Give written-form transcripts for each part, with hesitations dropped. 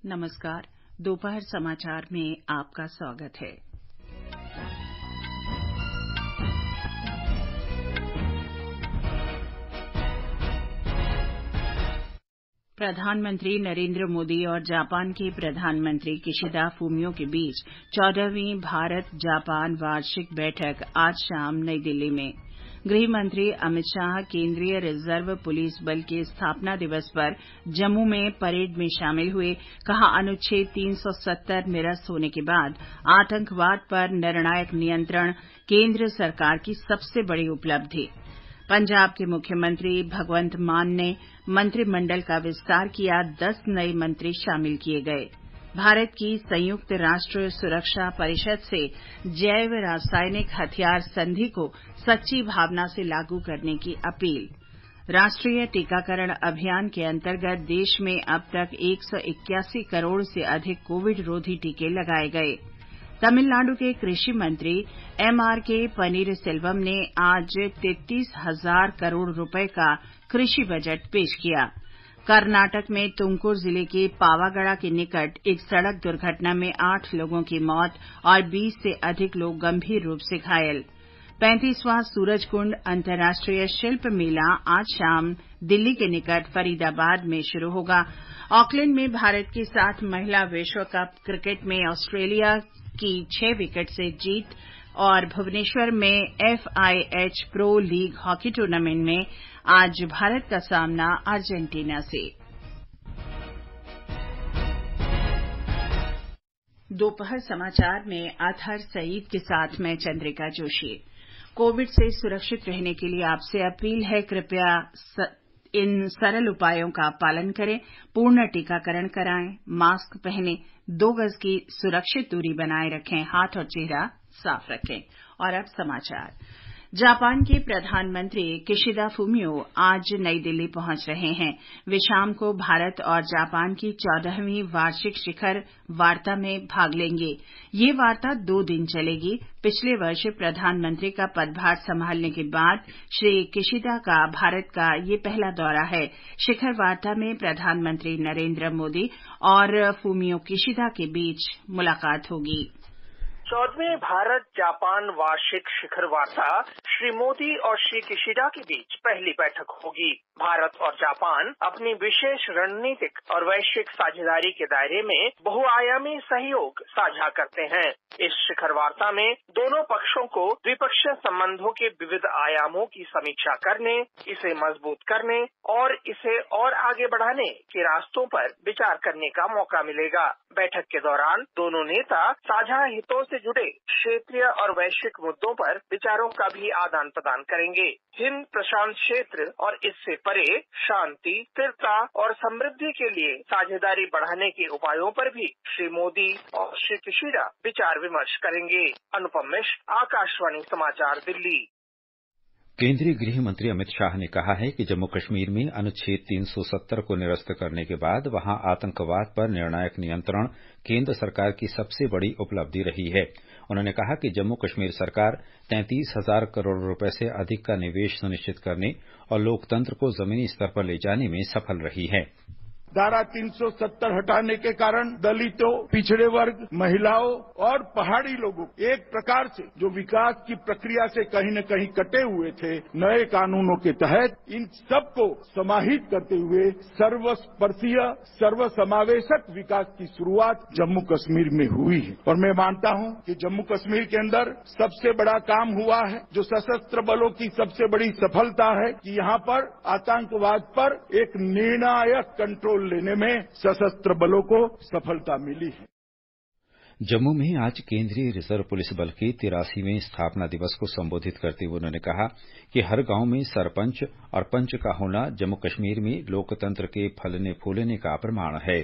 नमस्कार। दोपहर समाचार में आपका स्वागत है। प्रधानमंत्री नरेंद्र मोदी और जापान के प्रधानमंत्री किशिदा फूमियो के बीच 14वीं भारत जापान वार्षिक बैठक आज शाम नई दिल्ली में। गृह मंत्री अमित शाह केंद्रीय रिजर्व पुलिस बल के स्थापना दिवस पर जम्मू में परेड में शामिल हुए। कहा, अनुच्छेद 370 निरस्त होने के बाद आतंकवाद पर निर्णायक नियंत्रण केंद्र सरकार की सबसे बड़ी उपलब्धि। पंजाब के मुख्यमंत्री भगवंत मान ने मंत्रिमंडल का विस्तार किया, 10 नए मंत्री शामिल किए गए। भारत की संयुक्त राष्ट्र सुरक्षा परिषद से जैव रासायनिक हथियार संधि को सच्ची भावना से लागू करने की अपील। राष्ट्रीय टीकाकरण अभियान के अंतर्गत देश में अब तक 181 करोड़ से अधिक कोविड रोधी टीके लगाए गए। तमिलनाडु के कृषि मंत्री एमआरके पनीरसेल्वम ने आज 33,000 करोड़ रुपए का कृषि बजट पेश किया। कर्नाटक में तुमकुर जिले के पावागढ़ के निकट एक सड़क दुर्घटना में 8 लोगों की मौत और 20 से अधिक लोग गंभीर रूप से घायल। 35वां सूरजकुंड अंतर्राष्ट्रीय शिल्प मेला आज शाम दिल्ली के निकट फरीदाबाद में शुरू होगा। ऑकलैंड में भारत के साथ महिला विश्व कप क्रिकेट में ऑस्ट्रेलिया की 6 विकेट से जीत और भुवनेश्वर में FIH pro league hockey tournament में आज भारत का सामना अर्जेंटीना से। दोपहर समाचार में अतहर सईद के साथ मैं चंद्रिका जोशी। कोविड से सुरक्षित रहने के लिए आपसे अपील है, कृपया इन सरल उपायों का पालन करें। पूर्ण टीकाकरण कराएं, मास्क पहनें, 2 गज की सुरक्षित दूरी बनाए रखें, हाथ और चेहरा साफ रखें। और अब समाचार। जापान के प्रधानमंत्री किशिदा फूमियो आज नई दिल्ली पहुंच रहे हैं। वे शाम को भारत और जापान की 14वीं वार्षिक शिखर वार्ता में भाग लेंगे। ये वार्ता 2 दिन चलेगी। पिछले वर्ष प्रधानमंत्री का पदभार संभालने के बाद श्री किशिदा का भारत का ये पहला दौरा है। शिखर वार्ता में प्रधानमंत्री नरेंद्र मोदी और फूमियो किशिदा के बीच मुलाकात होगी। 14वें भारत जापान वार्षिक शिखर वार्ता श्री मोदी और श्री किशिदा के बीच पहली बैठक होगी। भारत और जापान अपनी विशेष रणनीतिक और वैश्विक साझेदारी के दायरे में बहुआयामी सहयोग साझा करते हैं। इस शिखर वार्ता में दोनों पक्षों को द्विपक्षीय संबंधों के विविध आयामों की समीक्षा करने, इसे मजबूत करने और इसे और आगे बढ़ाने के रास्तों पर विचार करने का मौका मिलेगा। बैठक के दौरान दोनों नेता साझा हितों से जुड़े क्षेत्रीय और वैश्विक मुद्दों पर विचारों का भी आदान प्रदान करेंगे। हिंद प्रशांत क्षेत्र और इससे परे शांति, स्थिरता और समृद्धि के लिए साझेदारी बढ़ाने के उपायों पर भी श्री मोदी और श्री किशिदा विचार विमर्श करेंगे। अनुपम मिश्र, आकाशवाणी समाचार, दिल्ली। केंद्रीय गृह मंत्री अमित शाह ने कहा है कि जम्मू कश्मीर में अनुच्छेद 370 को निरस्त करने के बाद वहां आतंकवाद पर निर्णायक नियंत्रण केंद्र सरकार की सबसे बड़ी उपलब्धि रही है। उन्होंने कहा कि जम्मू कश्मीर सरकार 33,000 करोड़ रुपए से अधिक का निवेश सुनिश्चित करने और लोकतंत्र को जमीनी स्तर पर ले जाने में सफल रही है। धारा 370 हटाने के कारण दलितों, पिछड़े वर्ग, महिलाओं और पहाड़ी लोगों एक प्रकार से जो विकास की प्रक्रिया से कहीं न कहीं कटे हुए थे, नए कानूनों के तहत इन सबको समाहित करते हुए सर्वस्पर्शीय, सर्वसमावेशक विकास की शुरुआत जम्मू कश्मीर में हुई है। और मैं मानता हूं कि जम्मू कश्मीर के अंदर सबसे बड़ा काम हुआ है, जो सशस्त्र बलों की सबसे बड़ी सफलता है कि यहां पर आतंकवाद पर एक निर्णायक कंट्रोल लेने में सशस्त्र बलों को सफलता मिली है। जम्मू में आज केंद्रीय रिजर्व पुलिस बल के 83वें स्थापना दिवस को संबोधित करते हुए उन्होंने कहा कि हर गांव में सरपंच और पंच का होना जम्मू कश्मीर में लोकतंत्र के फलने फूलने का प्रमाण है।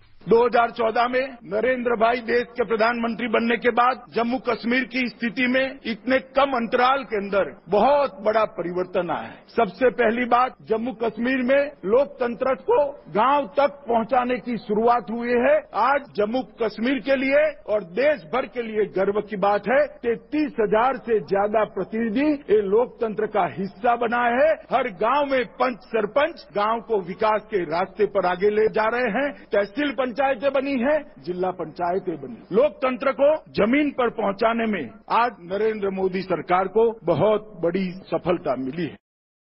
2014 में नरेंद्र भाई देश के प्रधानमंत्री बनने के बाद जम्मू कश्मीर की स्थिति में इतने कम अंतराल के अंदर बहुत बड़ा परिवर्तन आया है। सबसे पहली बात, जम्मू कश्मीर में लोकतंत्र को गांव तक पहुंचाने की शुरुआत हुई है। आज जम्मू कश्मीर के लिए और देश भर के लिए गर्व की बात है, 33,000 से ज्यादा प्रतिनिधि ये लोकतंत्र का हिस्सा बना है। हर गांव में पंच सरपंच गांव को विकास के रास्ते पर आगे ले जा रहे हैं। तहसील पंचायत पंचायतें बनी है, जिला पंचायतें बनी। लोकतंत्र को जमीन पर पहुंचाने में आज नरेंद्र मोदी सरकार को बहुत बड़ी सफलता मिली है।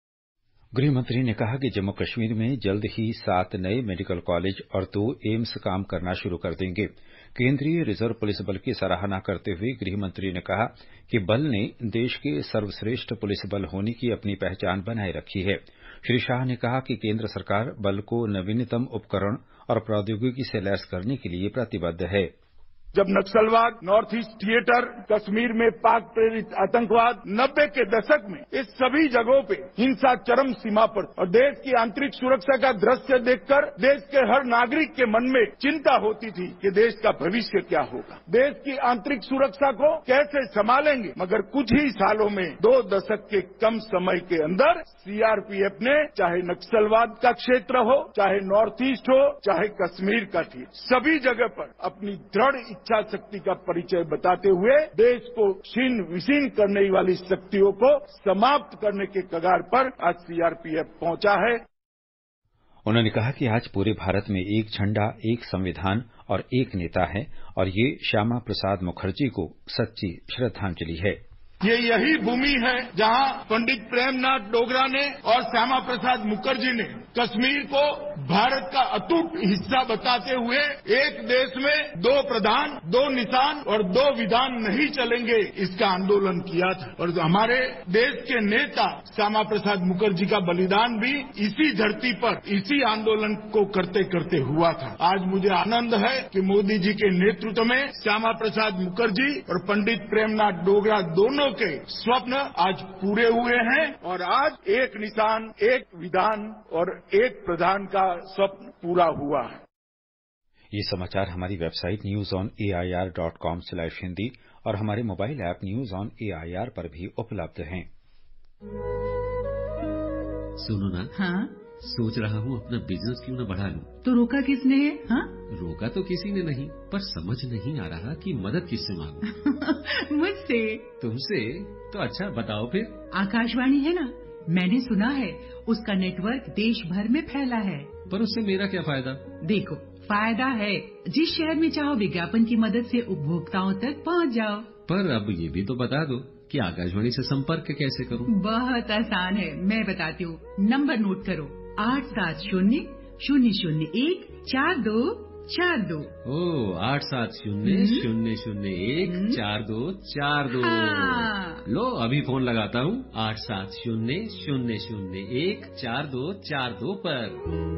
गृह मंत्री ने कहा कि जम्मू कश्मीर में जल्द ही 7 नए मेडिकल कॉलेज और 2 एम्स काम करना शुरू कर देंगे। केंद्रीय रिजर्व पुलिस बल की सराहना करते हुए गृह मंत्री ने कहा कि बल ने देश के सर्वश्रेष्ठ पुलिस बल होने की अपनी पहचान बनाए रखी है। श्री शाह ने कहा कि केंद्र सरकार बल को नवीनतम उपकरण और प्रौद्योगिकी से लैस करने के लिए प्रतिबद्ध है। जब नक्सलवाद, नॉर्थ ईस्ट थिएटर, कश्मीर में पाक प्रेरित आतंकवाद 90 के दशक में इस सभी जगहों पे हिंसा चरम सीमा पर और देश की आंतरिक सुरक्षा का दृश्य देखकर देश के हर नागरिक के मन में चिंता होती थी कि देश का भविष्य क्या होगा, देश की आंतरिक सुरक्षा को कैसे संभालेंगे। मगर कुछ ही सालों में 2 दशक के कम समय के अंदर सीआरपीएफ ने चाहे नक्सलवाद का क्षेत्र हो, चाहे नॉर्थ ईस्ट हो, चाहे कश्मीर का थी, सभी जगह पर अपनी दृढ़ इच्छा शक्ति का परिचय बताते हुए देश को छीन विशीन करने वाली शक्तियों को समाप्त करने के कगार पर आज सीआरपीएफ पहुंचा है। उन्होंने कहा कि आज पूरे भारत में एक झंडा, एक संविधान और एक नेता है और ये श्यामा प्रसाद मुखर्जी को सच्ची श्रद्धांजलि है। ये यही भूमि है जहां पंडित प्रेमनाथ डोगरा ने और श्यामा प्रसाद मुखर्जी ने कश्मीर को भारत का अटूट हिस्सा बताते हुए एक देश में 2 प्रधान, 2 निशान और 2 विधान नहीं चलेंगे, इसका आंदोलन किया था। और हमारे देश के नेता श्यामा प्रसाद मुखर्जी का बलिदान भी इसी धरती पर इसी आंदोलन को करते करते हुआ था। आज मुझे आनंद है कि मोदी जी के नेतृत्व में श्यामा प्रसाद मुखर्जी और पंडित प्रेमनाथ डोगरा दोनों के स्वप्न आज पूरे हुए हैं और आज एक निशान, एक विधान और एक प्रधान का स्वप्न पूरा हुआ है। ये समाचार हमारी वेबसाइट newsonair.com/hindi और हमारे mobile app news on AIR पर भी उपलब्ध हैं। सुनो ना, हाँ? सोच रहा हूँ अपना बिजनेस क्यों न बढ़ा लूं। तो रोका किसने है? हाँ? रोका तो किसी ने नहीं, पर समझ नहीं आ रहा कि मदद किससे मांगूं। मुझसे। तुमसे? तो अच्छा बताओ फिर। आकाशवाणी है ना, मैंने सुना है उसका नेटवर्क देश भर में फैला है। पर उससे मेरा क्या फायदा? देखो, फायदा है, जिस शहर में चाहो विज्ञापन की मदद से उपभोक्ताओं तक पहुंच जाओ। पर अब ये भी तो बता दो कि आकाशवाणी से संपर्क कैसे करूं? बहुत आसान है, मैं बताती हूँ। नंबर नोट करो, 870-001-4242। ओ 870-001-4242। लो अभी फोन लगाता हूँ 870-001-4242 पर।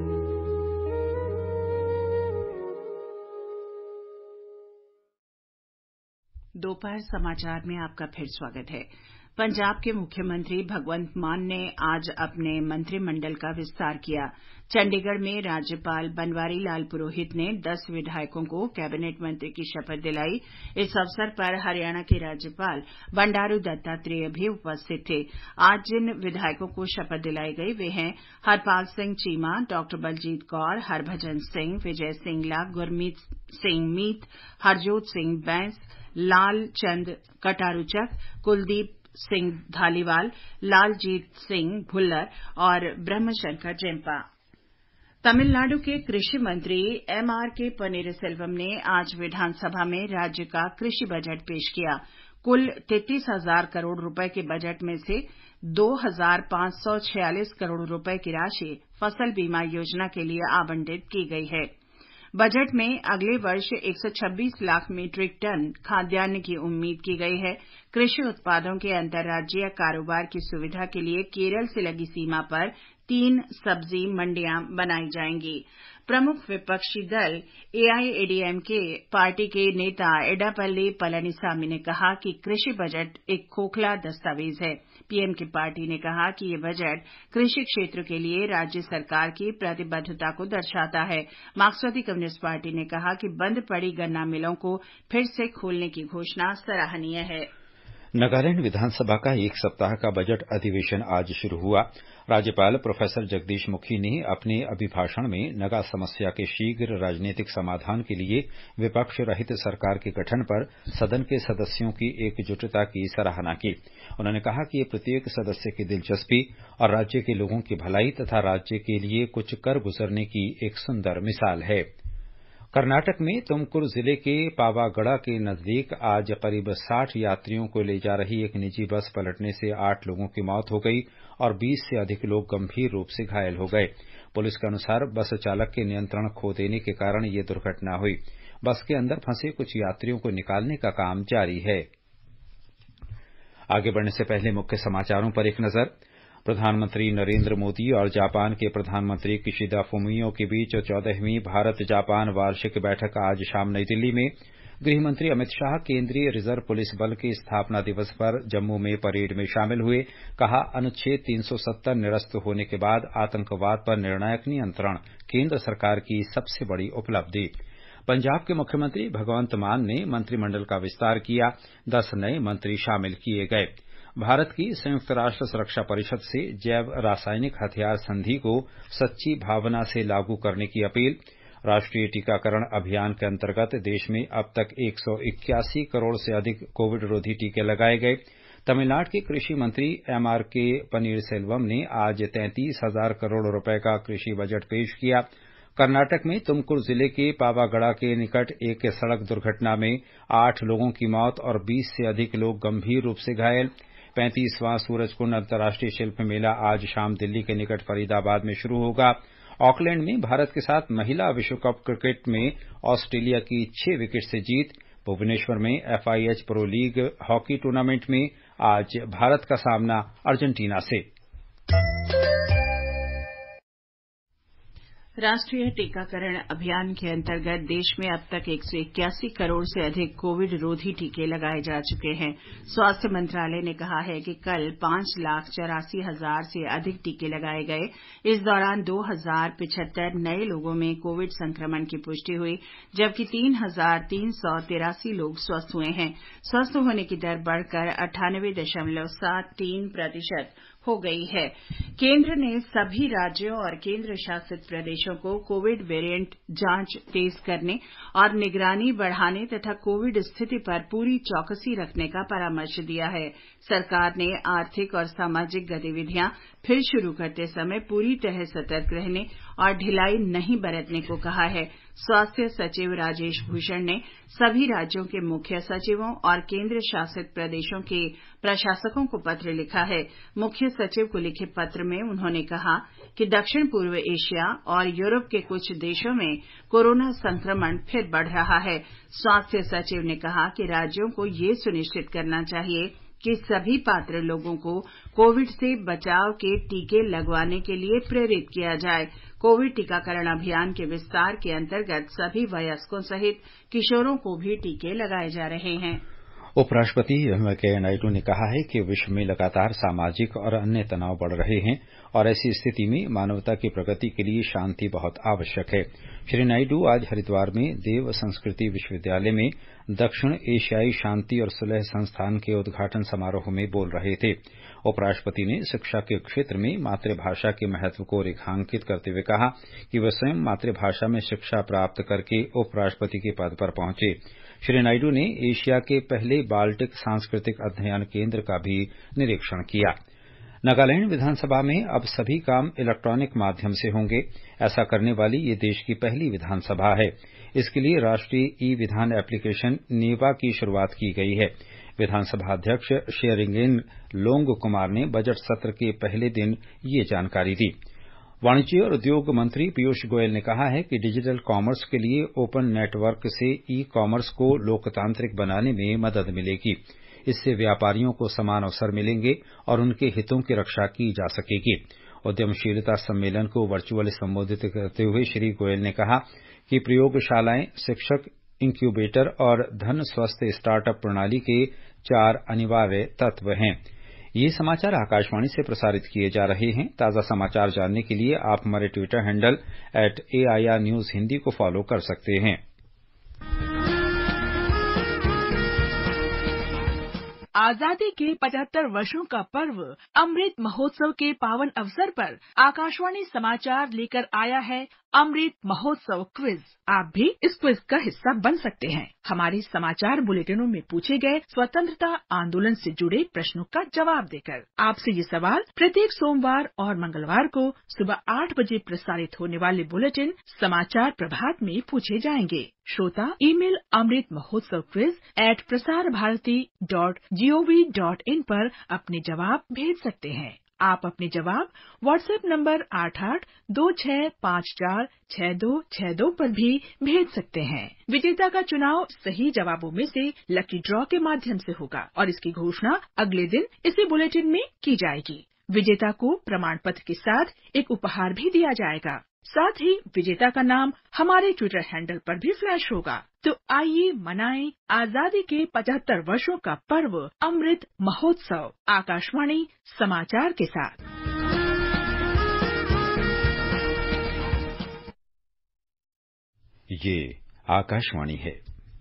दोपहर समाचार में आपका फिर स्वागत है। पंजाब के मुख्यमंत्री भगवंत मान ने आज अपने मंत्रिमंडल का विस्तार किया। चंडीगढ़ में राज्यपाल बनवारी लाल पुरोहित ने 10 विधायकों को कैबिनेट मंत्री की शपथ दिलाई। इस अवसर पर हरियाणा के राज्यपाल बंडारू दत्तात्रेय भी उपस्थित थे। आज जिन विधायकों को शपथ दिलाई गई वे हैं हरपाल सिंह चीमा, डॉ बलजीत कौर, हरभजन सिंह, विजय सिंगला, गुरमीत सिंह मीत, हरजोत सिंह बैंस, लाल चंद कटारूचक, कुलदीप सिंह धालीवाल, लालजीत सिंह भुल्लर और ब्रह्मशंकर जिम्पा। तमिलनाडु के कृषि मंत्री एमआरके पनीरसेल्वम ने आज विधानसभा में राज्य का कृषि बजट पेश किया। कुल 33,000 करोड़ रुपए के बजट में से 2,546 करोड़ रुपए की राशि फसल बीमा योजना के लिए आवंटित की गई है। बजट में अगले वर्ष 126 लाख मीट्रिक टन खाद्यान्न की उम्मीद की गई है। कृषि उत्पादों के अंतर्राज्यीय कारोबार की सुविधा के लिए केरल से लगी सीमा पर 3 सब्जी मंडियां बनाई जाएंगी। प्रमुख विपक्षी दल एआईएडीएमके पार्टी के नेता एडापल्ली पलनीसामी ने कहा कि कृषि बजट एक खोखला दस्तावेज है। पीएम की पार्टी ने कहा कि ये बजट कृषि क्षेत्र के लिए राज्य सरकार की प्रतिबद्धता को दर्शाता है। मार्क्सवादी कम्युनिस्ट पार्टी ने कहा कि बंद पड़ी गन्ना मिलों को फिर से खोलने की घोषणा सराहनीय है। नागालैंड विधानसभा का 1 सप्ताह का बजट अधिवेशन आज शुरू हुआ। राज्यपाल प्रोफेसर जगदीश मुखी ने अपने अभिभाषण में नगा समस्या के शीघ्र राजनीतिक समाधान के लिए विपक्ष रहित सरकार के गठन पर सदन के सदस्यों की एकजुटता की सराहना की। उन्होंने कहा कि ये प्रत्येक सदस्य की दिलचस्पी और राज्य के लोगों की भलाई तथा राज्य के लिए कुछ कर गुजरने की एक सुंदर मिसाल है। कर्नाटक में तुमकुर जिले के पावागढ़ के नजदीक आज करीब 60 यात्रियों को ले जा रही एक निजी बस पलटने से 8 लोगों की मौत हो गई और 20 से अधिक लोग गंभीर रूप से घायल हो गए। पुलिस के अनुसार बस चालक के नियंत्रण खो देने के कारण ये दुर्घटना हुई। बस के अंदर फंसे कुछ यात्रियों को निकालने का काम जारी है। आगे बढ़ने से पहले मुख्य समाचारों पर एक नजर। प्रधानमंत्री नरेंद्र मोदी और जापान के प्रधानमंत्री किशिदा फुमियो के बीच 14वीं भारत जापान वार्षिक बैठक आज शाम नई दिल्ली में। गृहमंत्री अमित शाह केंद्रीय रिजर्व पुलिस बल के स्थापना दिवस पर जम्मू में परेड में शामिल हुए। कहा, अनुच्छेद 370 निरस्त होने के बाद आतंकवाद पर निर्णायक नियंत्रण केंद्र सरकार की सबसे बड़ी उपलब्धि। पंजाब के मुख्यमंत्री भगवंत मान ने मंत्रिमंडल का विस्तार किया। 10 नए मंत्री शामिल किए गए। भारत की संयुक्त राष्ट्र सुरक्षा परिषद से जैव रासायनिक हथियार संधि को सच्ची भावना से लागू करने की अपील। राष्ट्रीय टीकाकरण अभियान के अंतर्गत देश में अब तक 181 करोड़ से अधिक कोविड रोधी टीके लगाए गए। तमिलनाडु के कृषि मंत्री MRK पनीरसेल्वम ने आज 33,000 करोड़ रुपए का कृषि बजट पेश किया। कर्नाटक में तुमकुर जिले के पावागढ़ के निकट एक सड़क दुर्घटना में 8 लोगों की मौत और 20 से अधिक लोग गंभीर रूप से घायल। 35वां सूरजकुंड अंतर्राष्ट्रीय शिल्प मेला आज शाम दिल्ली के निकट फरीदाबाद में शुरू होगा। ऑकलैंड में भारत के साथ महिला विश्व कप क्रिकेट में ऑस्ट्रेलिया की 6 विकेट से जीत। भुवनेश्वर में FIH pro league hockey tournament में आज भारत का सामना अर्जेंटीना से। राष्ट्रीय टीकाकरण अभियान के अंतर्गत देश में अब तक 181 करोड़ से अधिक कोविड रोधी टीके लगाए जा चुके हैं। स्वास्थ्य मंत्रालय ने कहा है कि कल 5,84,000 से अधिक टीके लगाए गए। इस दौरान 2,075 नए लोगों में कोविड संक्रमण की पुष्टि हुई, जबकि 3,383 लोग स्वस्थ हुए हैं। स्वस्थ होने की दर बढ़कर 98.73% हो गई है। केंद्र ने सभी राज्यों और केंद्र शासित प्रदेशों को कोविड वेरिएंट जांच तेज करने और निगरानी बढ़ाने तथा कोविड स्थिति पर पूरी चौकसी रखने का परामर्श दिया है। सरकार ने आर्थिक और सामाजिक गतिविधियां फिर शुरू करते समय पूरी तरह सतर्क रहने और ढिलाई नहीं बरतने को कहा है। स्वास्थ्य सचिव राजेश भूषण ने सभी राज्यों के मुख्य सचिवों और केंद्र शासित प्रदेशों के प्रशासकों को पत्र लिखा है। मुख्य सचिव को लिखे पत्र में उन्होंने कहा कि दक्षिण पूर्व एशिया और यूरोप के कुछ देशों में कोरोना संक्रमण फिर बढ़ रहा है। स्वास्थ्य सचिव ने कहा कि राज्यों को ये सुनिश्चित करना चाहिए कि सभी पात्र लोगों को कोविड से बचाव के टीके लगवाने के लिए प्रेरित किया जाए। कोविड टीकाकरण अभियान के विस्तार के अंतर्गत सभी वयस्कों सहित किशोरों को भी टीके लगाए जा रहे हैं। उपराष्ट्रपति वेंकैया नायडू ने कहा है कि विश्व में लगातार सामाजिक और अन्य तनाव बढ़ रहे हैं और ऐसी स्थिति में मानवता की प्रगति के लिए शांति बहुत आवश्यक है। श्री नायडू आज हरिद्वार में देव संस्कृति विश्वविद्यालय में दक्षिण एशियाई शांति और सुलह संस्थान के उद्घाटन समारोह में बोल रहे थे। उपराष्ट्रपति ने शिक्षा के क्षेत्र में मातृभाषा के महत्व को रेखांकित करते हुए कहा कि वे स्वयं मातृभाषा में शिक्षा प्राप्त करके उपराष्ट्रपति के पद पर पहुंचे। श्री नायडू ने एशिया के पहले बाल्टिक सांस्कृतिक अध्ययन केंद्र का भी निरीक्षण किया। नागालैंड विधानसभा में अब सभी काम इलेक्ट्रॉनिक माध्यम से होंगे। ऐसा करने वाली ये देश की पहली विधानसभा है। इसके लिए राष्ट्रीय ई-विधान एप्लीकेशन नेवा की शुरूआत की गई है। विधानसभा अध्यक्ष शेरिंगेन लोंग कुमार ने बजट सत्र के पहले दिन ये जानकारी दी। वाणिज्य और उद्योग मंत्री पीयूष गोयल ने कहा है कि डिजिटल कॉमर्स के लिए ओपन नेटवर्क से ई-कॉमर्स को लोकतांत्रिक बनाने में मदद मिलेगी। इससे व्यापारियों को समान अवसर मिलेंगे और उनके हितों की रक्षा की जा सकेगी। उद्यमशीलता सम्मेलन को वर्चुअल संबोधित करते हुए श्री गोयल ने कहा कि प्रयोगशालाएं, शिक्षक, इंक्यूबेटर और धन स्वस्थ स्टार्टअप प्रणाली के 4 अनिवार्य तत्व हैं। ये समाचार आकाशवाणी से प्रसारित किए जा रहे हैं। ताज़ा समाचार जानने के लिए आप हमारे Twitter handle @AIR News Hindi को फॉलो कर सकते हैं। आजादी के 75 वर्षों का पर्व अमृत महोत्सव के पावन अवसर पर आकाशवाणी समाचार लेकर आया है अमृत महोत्सव क्विज। आप भी इस क्विज का हिस्सा बन सकते हैं। हमारे समाचार बुलेटिनों में पूछे गए स्वतंत्रता आंदोलन से जुड़े प्रश्नों का जवाब देकर। आपसे ये सवाल प्रत्येक सोमवार और मंगलवार को सुबह 8 बजे प्रसारित होने वाले बुलेटिन समाचार प्रभात में पूछे जाएंगे। श्रोता ईमेल अमृत महोत्सव quiz@prasarabharati.gov.in पर अपने जवाब भेज सकते हैं। आप अपने जवाब व्हाट्सएप नंबर 8826546262 पर भी भेज सकते हैं। विजेता का चुनाव सही जवाबों में से लकी ड्रॉ के माध्यम से होगा और इसकी घोषणा अगले दिन इसी बुलेटिन में की जाएगी। विजेता को प्रमाण पत्र के साथ एक उपहार भी दिया जाएगा। साथ ही विजेता का नाम हमारे ट्विटर हैंडल पर भी फ्लैश होगा। तो आइए मनाएं आजादी के 75 वर्षों का पर्व अमृत महोत्सव आकाशवाणी समाचार के साथ। ये आकाशवाणी है।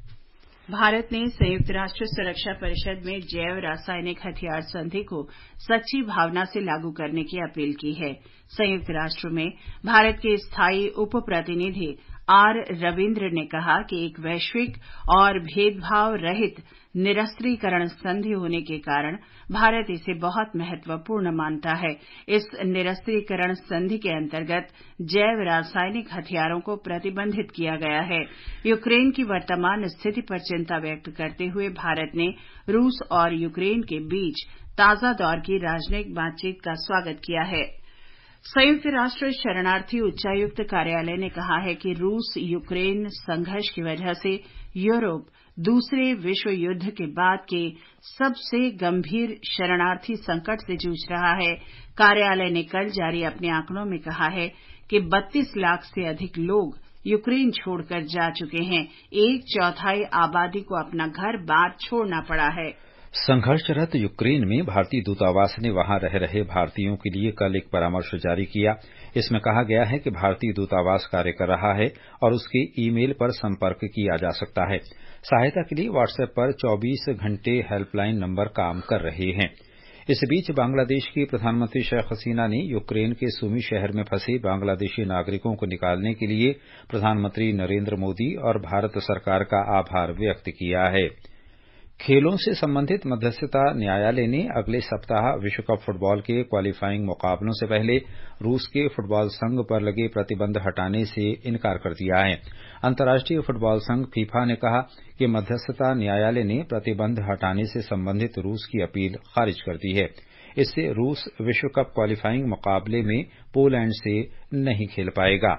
भारत ने संयुक्त राष्ट्र सुरक्षा परिषद में जैव रासायनिक हथियार संधि को सच्ची भावना से लागू करने की अपील की है। संयुक्त राष्ट्र में भारत के स्थायी उप प्रतिनिधि आर रविन्द्र ने कहा कि एक वैश्विक और भेदभाव रहित निरस्त्रीकरण संधि होने के कारण भारत इसे बहुत महत्वपूर्ण मानता है। इस निरस्त्रीकरण संधि के अंतर्गत जैव रासायनिक हथियारों को प्रतिबंधित किया गया है। यूक्रेन की वर्तमान स्थिति पर चिंता व्यक्त करते हुए भारत ने रूस और यूक्रेन के बीच ताजा दौर की राजनयिक बातचीत का स्वागत किया है। संयुक्त राष्ट्र शरणार्थी उच्चायुक्त कार्यालय ने कहा है कि रूस यूक्रेन संघर्ष की वजह से यूरोप दूसरे विश्व युद्ध के बाद के सबसे गंभीर शरणार्थी संकट से जूझ रहा है। कार्यालय ने कल जारी अपने आंकड़ों में कहा है कि 32 लाख से अधिक लोग यूक्रेन छोड़कर जा चुके हैं। 1/4 आबादी को अपना घर बार छोड़ना पड़ा है। संघर्षरत यूक्रेन में भारतीय दूतावास ने वहां रह रहे भारतीयों के लिए कल एक परामर्श जारी किया। इसमें कहा गया है कि भारतीय दूतावास कार्य कर रहा है और उसके ईमेल पर संपर्क किया जा सकता है। सहायता के लिए व्हाट्सएप पर 24 घंटे हेल्पलाइन नंबर काम कर रहे हैं। इस बीच बांग्लादेश की प्रधानमंत्री शेख हसीना ने यूक्रेन के सुमी शहर में फंसे बांग्लादेशी नागरिकों को निकालने के लिए प्रधानमंत्री नरेंद्र मोदी और भारत सरकार का आभार व्यक्त किया है। खेलों से संबंधित मध्यस्थता न्यायालय ने अगले सप्ताह विश्व कप फुटबॉल के क्वालीफाइंग मुकाबलों से पहले रूस के फुटबॉल संघ पर लगे प्रतिबंध हटाने से इनकार कर दिया है। अंतर्राष्ट्रीय फुटबॉल संघ फीफा ने कहा कि मध्यस्थता न्यायालय ने प्रतिबंध हटाने से संबंधित रूस की अपील खारिज कर दी है। इससे रूस विश्व कप क्वालीफाइंग मुकाबले में पोलैंड से नहीं खेल पाएगा।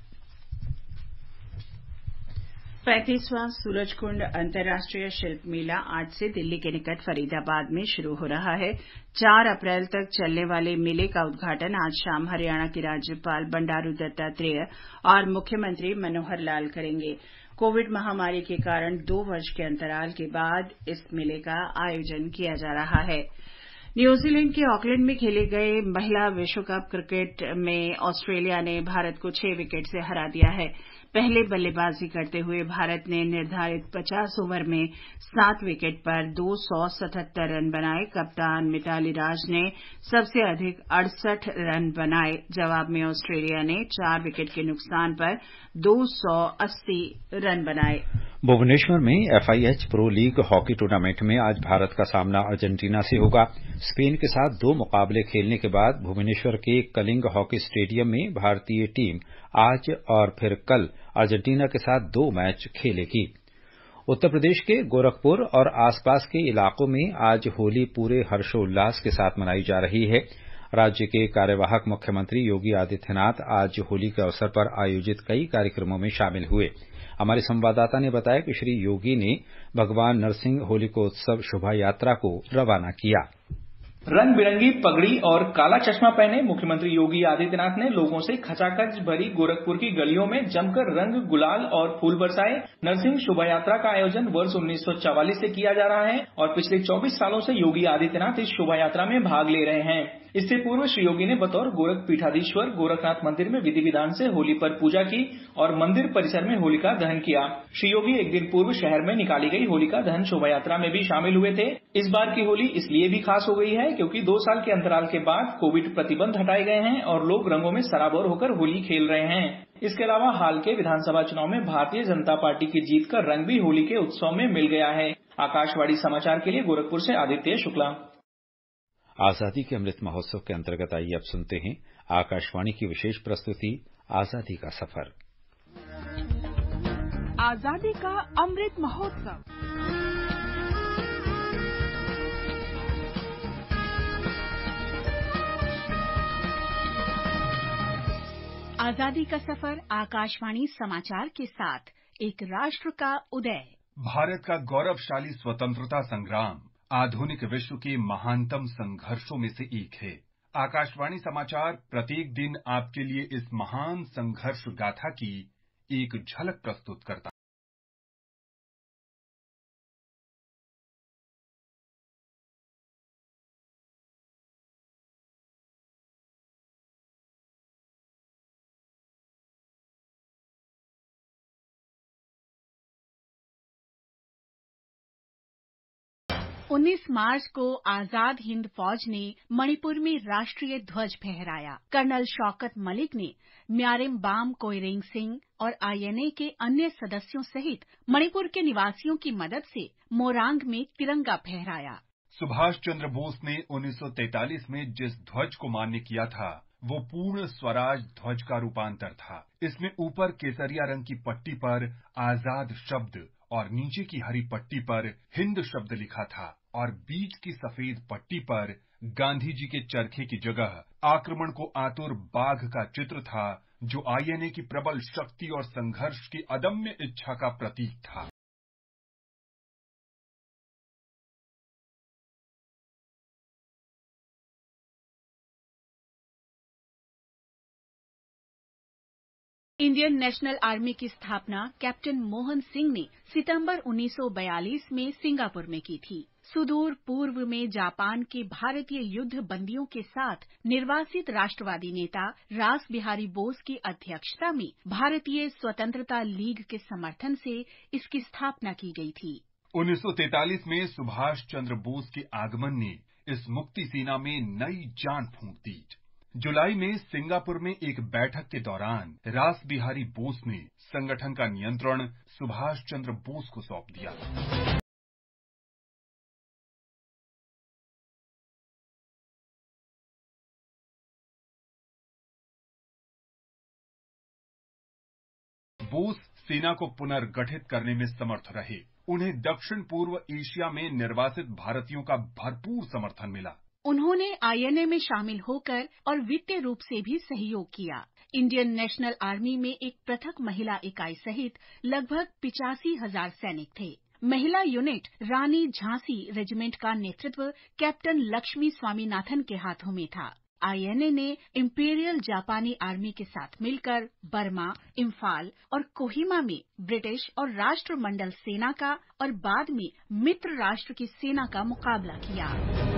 35वां सूरजकुंड अंतर्राष्ट्रीय शिल्प मेला आज से दिल्ली के निकट फरीदाबाद में शुरू हो रहा है। 4 अप्रैल तक चलने वाले मेले का उद्घाटन आज शाम हरियाणा के राज्यपाल बंडारू दत्तात्रेय और मुख्यमंत्री मनोहर लाल करेंगे। कोविड महामारी के कारण 2 वर्ष के अंतराल के बाद इस मेले का आयोजन किया जा रहा है। न्यूजीलैंड के ऑकलैंड में खेले गए महिला विश्व कप क्रिकेट में ऑस्ट्रेलिया ने भारत को 6 विकेट से हरा दिया है। पहले बल्लेबाजी करते हुए भारत ने निर्धारित 50 ओवर में 7 विकेट पर 277 रन बनाए। कप्तान मिताली राज ने सबसे अधिक 68 रन बनाए। जवाब में ऑस्ट्रेलिया ने 4 विकेट के नुकसान पर 280 रन बनाए। भुवनेश्वर में FIH pro league hockey tournament में आज भारत का सामना अर्जेंटीना से होगा। स्पेन के साथ 2 मुकाबले खेलने के बाद भुवनेश्वर के कलिंग हॉकी स्टेडियम में भारतीय टीम आज और फिर कल अर्जेंटीना के साथ 2 मैच खेलेगी। उत्तर प्रदेश के गोरखपुर और आसपास के इलाकों में आज होली पूरे हर्षोल्लास के साथ मनाई जा रही है। राज्य के कार्यवाहक मुख्यमंत्री योगी आदित्यनाथ आज होली के अवसर पर आयोजित कई कार्यक्रमों में शामिल हुए। हमारे संवाददाता ने बताया कि श्री योगी ने भगवान नरसिंह होलिकोत्सव शोभा यात्रा को रवाना किया। रंग बिरंगी पगड़ी और काला चश्मा पहने मुख्यमंत्री योगी आदित्यनाथ ने लोगों से खचाखच भरी गोरखपुर की गलियों में जमकर रंग गुलाल और फूल बरसाए। नरसिंह शोभा यात्रा का आयोजन वर्ष 1944 से किया जा रहा है और पिछले 24 सालों से योगी आदित्यनाथ इस शोभा यात्रा में भाग ले रहे हैं। इससे पूर्व श्री योगी ने बतौर गोरख पीठाधीश्वर गोरखनाथ मंदिर में विधि विधान से होली पर पूजा की और मंदिर परिसर में होलिका दहन किया। श्री योगी एक दिन पूर्व शहर में निकाली गई होलिका दहन शोभा यात्रा में भी शामिल हुए थे। इस बार की होली इसलिए भी खास हो गई है क्योंकि 2 साल के अंतराल के बाद कोविड प्रतिबंध हटाए गए हैं और लोग रंगों में सराबोर होकर होली खेल रहे हैं। इसके अलावा हाल के विधानसभा चुनाव में भारतीय जनता पार्टी की जीत का रंग भी होली के उत्सव में मिल गया है। आकाशवाणी समाचार के लिए गोरखपुर से आदित्य शुक्ला। आजादी के अमृत महोत्सव के अंतर्गत आइए अब सुनते हैं आकाशवाणी की विशेष प्रस्तुति आजादी का सफर। आजादी का अमृत महोत्सव। आजादी का सफर आकाशवाणी समाचार के साथ एक राष्ट्र का उदय। भारत का गौरवशाली स्वतंत्रता संग्राम आधुनिक विश्व के महानतम संघर्षों में से एक है। आकाशवाणी समाचार प्रत्येक दिन आपके लिए इस महान संघर्ष गाथा की एक झलक प्रस्तुत करता है। उन्नीस मार्च को आजाद हिंद फौज ने मणिपुर में राष्ट्रीय ध्वज फहराया। कर्नल शौकत मलिक ने म्यारेम बाम कोइरेंग सिंह और आईएनए के अन्य सदस्यों सहित मणिपुर के निवासियों की मदद से मोरांग में तिरंगा फहराया। सुभाष चंद्र बोस ने 1943 में जिस ध्वज को मान्य किया था वो पूर्ण स्वराज ध्वज का रूपांतर था। इसमें ऊपर केसरिया रंग की पट्टी पर आजाद शब्द और नीचे की हरी पट्टी पर हिंद शब्द लिखा था और बीच की सफेद पट्टी पर गांधी जी के चरखे की जगह आक्रमण को आतुर बाघ का चित्र था, जो आईएनए की प्रबल शक्ति और संघर्ष की अदम्य इच्छा का प्रतीक था। इंडियन नेशनल आर्मी की स्थापना कैप्टन मोहन सिंह ने सितंबर 1942 में सिंगापुर में की थी। सुदूर पूर्व में जापान के भारतीय युद्ध बंदियों के साथ निर्वासित राष्ट्रवादी नेता रास बिहारी बोस की अध्यक्षता में भारतीय स्वतंत्रता लीग के समर्थन से इसकी स्थापना की गई थी। 1943 में सुभाष चंद्र बोस के आगमन ने इस मुक्ति सेना में नई जान फूंक दी। जुलाई में सिंगापुर में एक बैठक के दौरान रास बिहारी बोस ने संगठन का नियंत्रण सुभाष चंद्र बोस को सौंप दिया। बोस सेना को पुनर्गठित करने में समर्थ रहे। उन्हें दक्षिण पूर्व एशिया में निर्वासित भारतीयों का भरपूर समर्थन मिला। उन्होंने आईएनए में शामिल होकर और वित्तीय रूप से भी सहयोग किया। इंडियन नेशनल आर्मी में एक पृथक महिला इकाई सहित लगभग 85,000 सैनिक थे। महिला यूनिट रानी झांसी रेजिमेंट का नेतृत्व कैप्टन लक्ष्मी स्वामीनाथन के हाथों में था। आईएनए ने इंपीरियल जापानी आर्मी के साथ मिलकर बर्मा, इम्फाल और कोहिमा में ब्रिटिश और राष्ट्रमंडल सेना का और बाद में मित्र राष्ट्र की सेना का मुकाबला किया।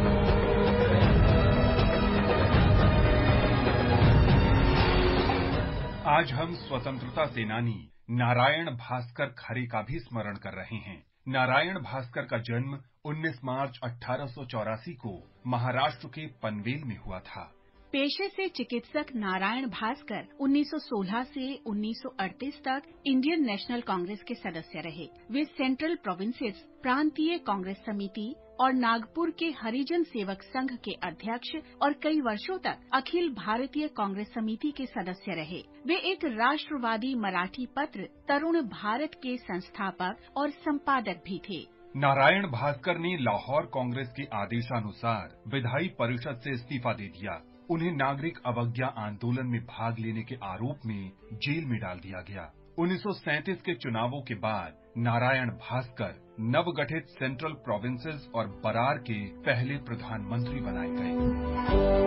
आज हम स्वतंत्रता सेनानी नारायण भास्कर खरे का भी स्मरण कर रहे हैं। नारायण भास्कर का जन्म 19 मार्च 1884 को महाराष्ट्र के पनवेल में हुआ था। पेशे से चिकित्सक नारायण भास्कर 1916 से 1938 तक इंडियन नेशनल कांग्रेस के सदस्य रहे। वे सेंट्रल प्रोविंसेस प्रांतीय कांग्रेस समिति और नागपुर के हरिजन सेवक संघ के अध्यक्ष और कई वर्षों तक अखिल भारतीय कांग्रेस समिति के सदस्य रहे। वे एक राष्ट्रवादी मराठी पत्र तरुण भारत के संस्थापक और संपादक भी थे। नारायण भास्कर ने लाहौर कांग्रेस के आदेशानुसार विधायी परिषद से इस्तीफा दे दिया। उन्हें नागरिक अवज्ञा आंदोलन में भाग लेने के आरोप में जेल में डाल दिया गया। 1937 के चुनावों के बाद नारायण भास्कर नवगठित सेंट्रल प्रोविंसेस और बरार के पहले प्रधानमंत्री बनाए गए।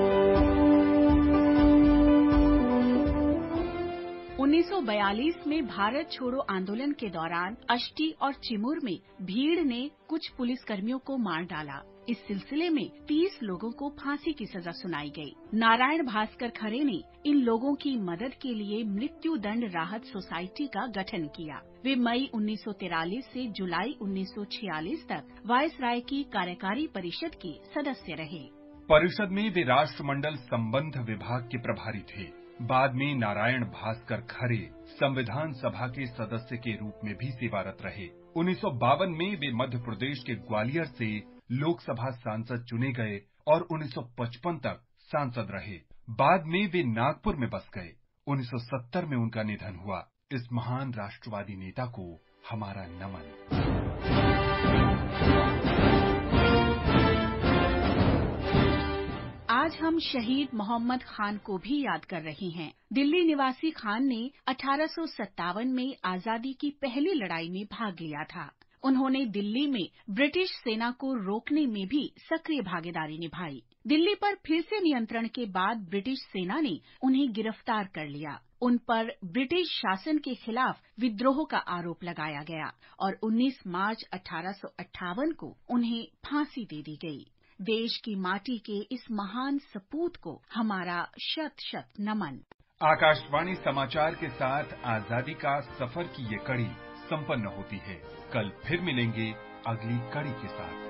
1942 में भारत छोड़ो आंदोलन के दौरान अष्टी और चिमूर में भीड़ ने कुछ पुलिसकर्मियों को मार डाला। इस सिलसिले में 30 लोगों को फांसी की सजा सुनाई गई। नारायण भास्कर खरे ने इन लोगों की मदद के लिए मृत्यु दंड राहत सोसाइटी का गठन किया। वे मई 1943 से जुलाई 1946 तक वायसराय की कार्यकारी परिषद के सदस्य रहे। परिषद में वे राष्ट्रमंडल संबंध विभाग के प्रभारी थे। बाद में नारायण भास्कर खरे संविधान सभा के सदस्य के रूप में भी सेवारत रहे। 1952 में वे मध्य प्रदेश के ग्वालियर से लोकसभा सांसद चुने गए और 1955 तक सांसद रहे। बाद में वे नागपुर में बस गए। 1970 में उनका निधन हुआ। इस महान राष्ट्रवादी नेता को हमारा नमन। आज हम शहीद मोहम्मद खान को भी याद कर रहे हैं। दिल्ली निवासी खान ने 1857 में आजादी की पहली लड़ाई में भाग लिया था। उन्होंने दिल्ली में ब्रिटिश सेना को रोकने में भी सक्रिय भागीदारी निभाई। दिल्ली पर फिर से नियंत्रण के बाद ब्रिटिश सेना ने उन्हें गिरफ्तार कर लिया। उन पर ब्रिटिश शासन के खिलाफ विद्रोह का आरोप लगाया गया और 19 मार्च 1858 को उन्हें फांसी दे दी गई। देश की माटी के इस महान सपूत को हमारा शत शत नमन। आकाशवाणी समाचार के साथ आजादी का सफर की ये कड़ी संपन्न होती है। कल फिर मिलेंगे अगली कड़ी के साथ।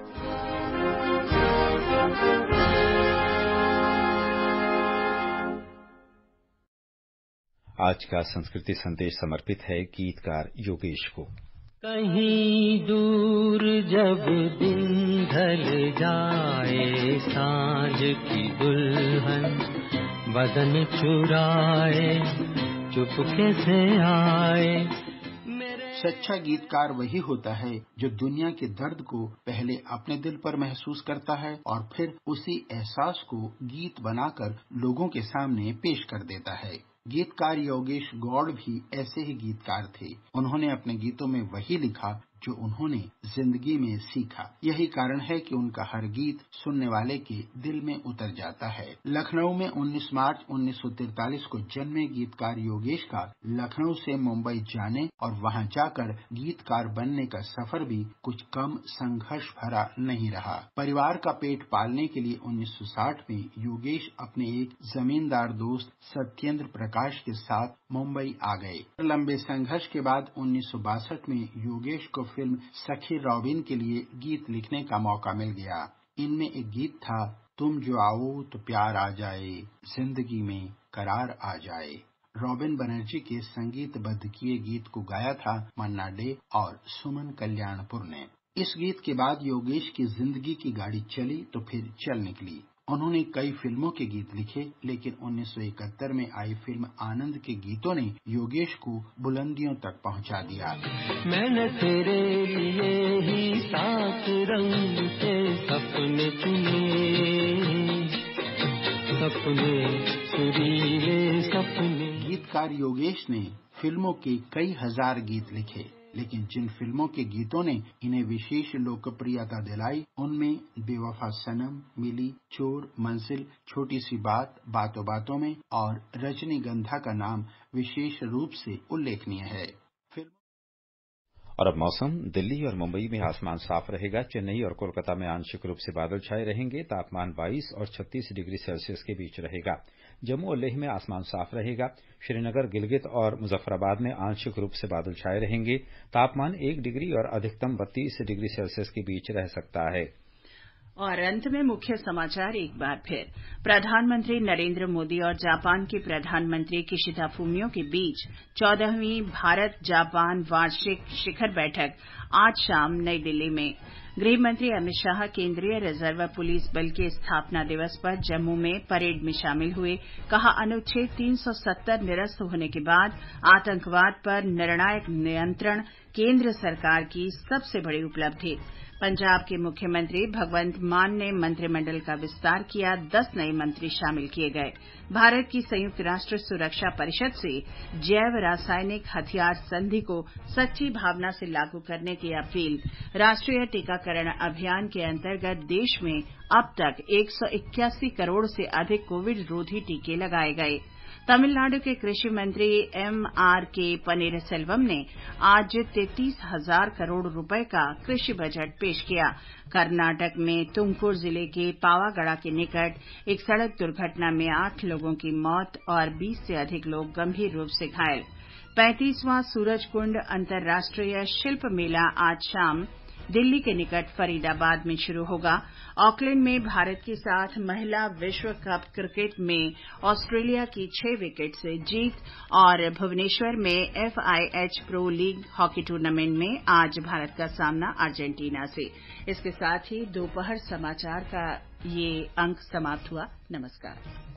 आज का संस्कृति संदेश समर्पित है गीतकार योगेश को। कहीं दूर जब दिन ढल जाए, सांझ की दुल्हन बदन चुराए, चुपके से आए। सच्चा गीतकार वही होता है जो दुनिया के दर्द को पहले अपने दिल पर महसूस करता है और फिर उसी एहसास को गीत बनाकर लोगों के सामने पेश कर देता है। गीतकार योगेश गौड़ भी ऐसे ही गीतकार थे। उन्होंने अपने गीतों में वही लिखा जो उन्होंने जिंदगी में सीखा। यही कारण है कि उनका हर गीत सुनने वाले के दिल में उतर जाता है। लखनऊ में 19 मार्च 1943 को जन्मे गीतकार योगेश का लखनऊ से मुंबई जाने और वहां जाकर गीतकार बनने का सफर भी कुछ कम संघर्ष भरा नहीं रहा। परिवार का पेट पालने के लिए 1960 में योगेश अपने एक जमींदार दोस्त सत्येंद्र प्रकाश के साथ मुंबई आ गए। लंबे संघर्ष के बाद 1962 में योगेश को फिल्म सखी रॉबिन के लिए गीत लिखने का मौका मिल गया। इनमें एक गीत था, तुम जो आओ तो प्यार आ जाए, जिंदगी में करार आ जाए। रॉबिन बनर्जी के संगीतबद्ध किए गीत को गाया था मन्ना डे और सुमन कल्याणपुर ने। इस गीत के बाद योगेश की जिंदगी की गाड़ी चली तो फिर चल निकली। उन्होंने कई फिल्मों के गीत लिखे, लेकिन 1971 में आई फिल्म आनंद के गीतों ने योगेश को बुलंदियों तक पहुंचा दिया। मैंने तेरे लिए ही 7 रंग के सपने चुने, सपने सुरीले सपने। गीतकार योगेश ने फिल्मों के कई हजार गीत लिखे, लेकिन जिन फिल्मों के गीतों ने इन्हें विशेष लोकप्रियता दिलाई उनमें बेवफा सनम, मिली, चोर, मंजिल, छोटी सी बात, बातों बातों में और रजनीगंधा का नाम विशेष रूप से उल्लेखनीय है। और अब मौसम। दिल्ली और मुंबई में आसमान साफ रहेगा। चेन्नई और कोलकाता में आंशिक रूप से बादल छाए रहेंगे। तापमान 22 और 36 डिग्री सेल्सियस के बीच रहेगा। जम्मू और लेह में आसमान साफ रहेगा। श्रीनगर, गिलगित और मुजफ्फराबाद में आंशिक रूप से बादल छाए रहेंगे। तापमान 1 डिग्री और अधिकतम 32 डिग्री सेल्सियस के बीच रह सकता है। और अंत में मुख्य समाचार एक बार फिर। प्रधानमंत्री नरेंद्र मोदी और जापान के प्रधानमंत्री किशिदा फूमियो के बीच 14वीं भारत जापान वार्षिक शिखर बैठक आज शाम नई दिल्ली में। गृह मंत्री अमित शाह केंद्रीय रिजर्व पुलिस बल के स्थापना दिवस पर जम्मू में परेड में शामिल हुए। कहा, अनुच्छेद 370 निरस्त होने के बाद आतंकवाद पर निर्णायक नियंत्रण केंद्र सरकार की सबसे बड़ी उपलब्धि। पंजाब के मुख्यमंत्री भगवंत मान ने मंत्रिमंडल का विस्तार किया। 10 नए मंत्री शामिल किए गए। भारत की संयुक्त राष्ट्र सुरक्षा परिषद से जैव रासायनिक हथियार संधि को सच्ची भावना से लागू करने की अपील। राष्ट्रीय टीकाकरण अभियान के अंतर्गत देश में अब तक 181 करोड़ से अधिक कोविड रोधी टीके लगाए गए। तमिलनाडु के कृषि मंत्री M.R.K. पनीरसेल्वम ने आज 33,000 करोड़ रुपए का कृषि बजट पेश किया। कर्नाटक में तुमकुर जिले के पावागढ़ के निकट एक सड़क दुर्घटना में 8 लोगों की मौत और 20 से अधिक लोग गंभीर रूप से घायल। 35वां सूरजकुंड अंतर्राष्ट्रीय शिल्प मेला आज शाम दिल्ली के निकट फरीदाबाद में शुरू होगा। ऑकलैंड में भारत के साथ महिला विश्व कप क्रिकेट में ऑस्ट्रेलिया की 6 विकेट से जीत और भुवनेश्वर में FIH pro league hockey tournament में आज भारत का सामना अर्जेंटीना से। इसके साथ ही दोपहर समाचार का ये अंक समाप्त हुआ। नमस्कार।